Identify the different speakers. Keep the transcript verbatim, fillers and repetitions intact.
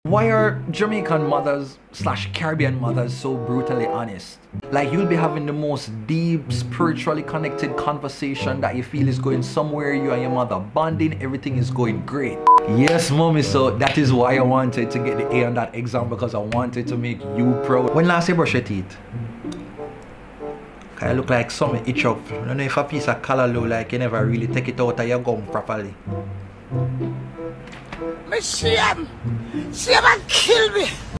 Speaker 1: Why are Jamaican mothers slash Caribbean mothers so brutally honest? Like, you'll be having the most deep, spiritually connected conversation that you feel is going somewhere, you and your mother bonding, everything is going great. Yes, mommy, so that is why I wanted to get the A on that exam, because I wanted to make you proud. When last you brush your teeth? I look like something itch up. I don't know if a piece of color look like you never really take it out of your gum properly.
Speaker 2: Me see him! See him and kill me!